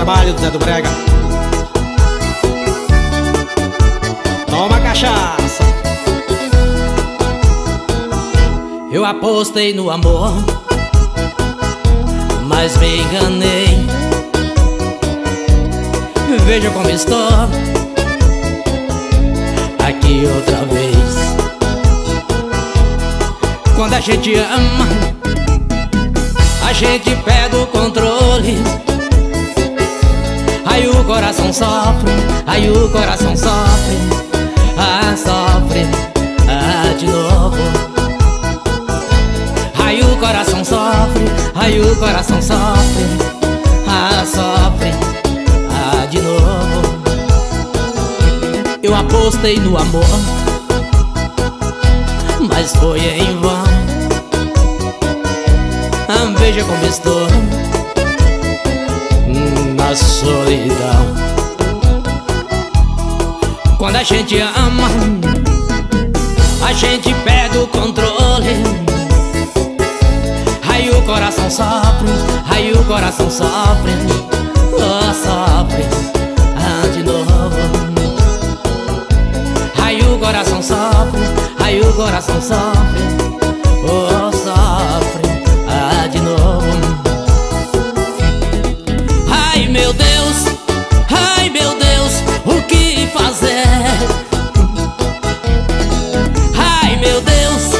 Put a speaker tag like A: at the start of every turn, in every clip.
A: trabalho do Zé do Brega. Toma cachaça.
B: Eu apostei no amor, mas me enganei. Veja como estou aqui outra vez. Quando a gente ama, a gente perde o controle. Aí o coração sofre, aí o coração sofre, sofre, de novo. Aí o coração sofre, aí o coração sofre, sofre, de novo. Eu apostei no amor, mas foi em vão. Veja como estou na solidão. Quando a gente ama, a gente perde o controle. Aí o coração sofre, aí o coração sofre, sofre, de novo. Aí o coração sofre, aí o coração sofre, sofre, de novo. Ai meu Deus, o que fazer? Ai meu Deus,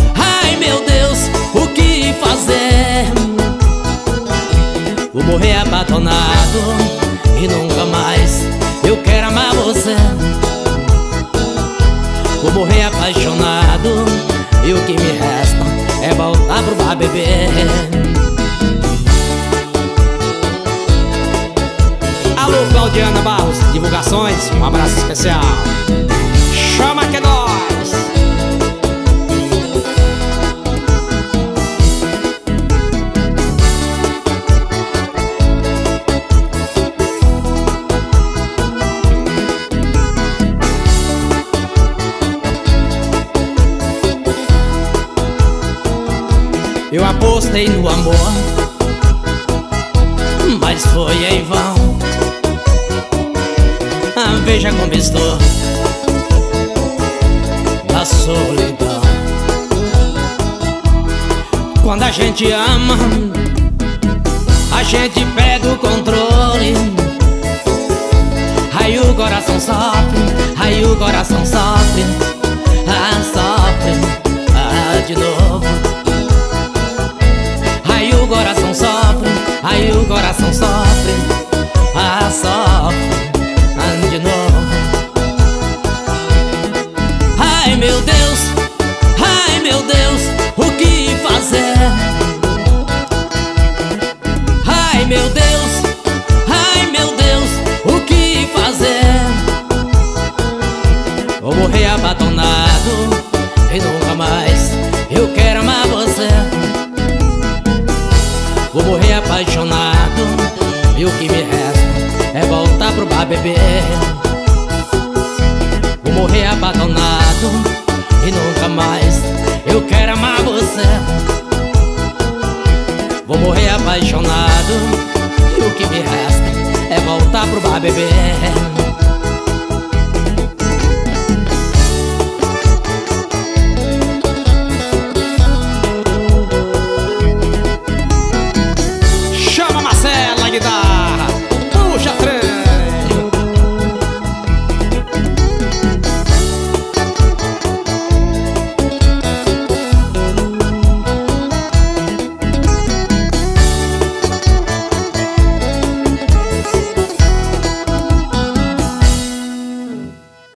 B: o que fazer? Vou morrer apaixonado e nunca mais eu quero amar você. Vou morrer apaixonado e o que me resta é voltar pro bar beber.
A: Alô, Claudiana Barros, divulgações, um abraço especial. Chama que é nós.
B: Eu apostei no amor, mas foi em vão. Veja como estou na solidão. Quando a gente ama, a gente perde o controle. Aí o coração sofre, aí o coração sofre, sofre, de novo. Aí o coração sofre, aí o coração sofre, sofre, de novo. Ai meu Deus, o que fazer? Ai meu Deus, o que fazer? Vou morrer abatonado e nunca mais eu quero amar você. Vou morrer apaixonado e o que me resta é voltar pro bar beber. Vou morrer apaixonado e nunca mais eu quero amar você. Vou morrer apaixonado e o que me resta é voltar pro bar beber.